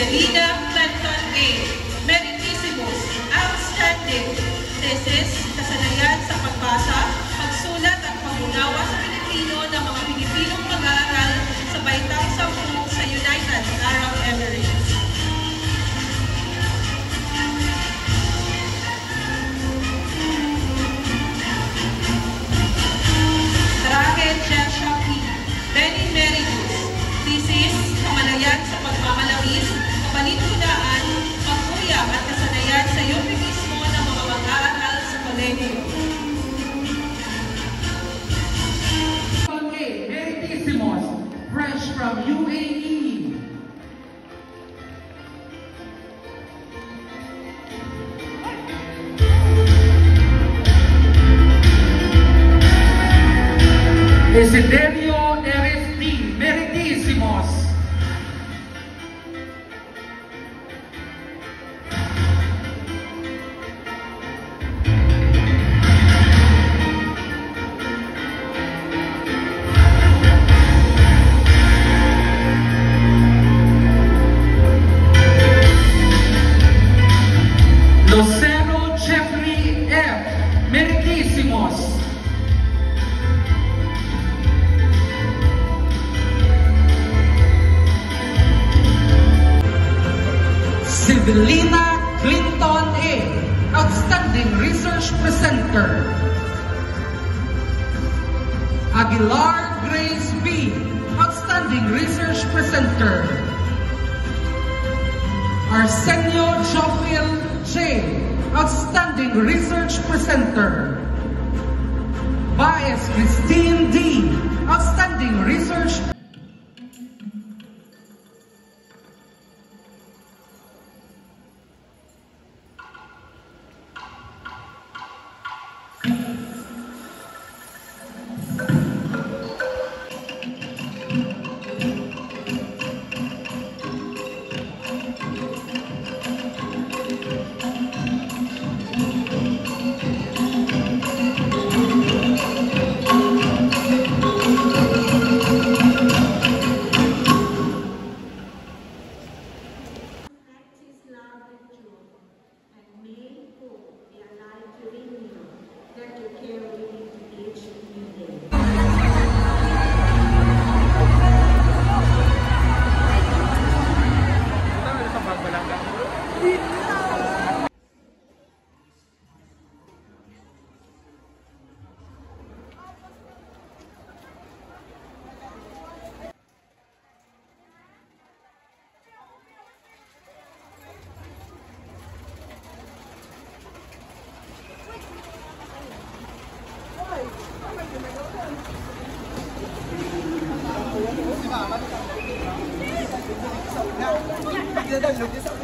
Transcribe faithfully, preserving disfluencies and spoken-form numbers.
Meritissimus, outstanding. Thesis, kasanayan sa pagbasa, pagsulat at pag-unawa sa Pilipino ng mga Pilipinong mag-aaral sa Baitang Sampu sa United Arab Emirates. Thesis, kamalayan sa pagmamalawis, kabalintunaan, pagkuya at kasanayan sa euphemismo ng mga mag-aaral sa kolehiyo. Okay, Meritissimus, fresh from U A E. Desiderio Eresti, Meritissimus. Lucero Jeffrey F, Meritissimus. Civilina Clinton A, Outstanding Research Presenter. Aguilar Grace B, Outstanding Research Presenter. Arsenio Joel J, Outstanding Research Presenter. Baez Christine D, Outstanding Research Presenter. Tidak ada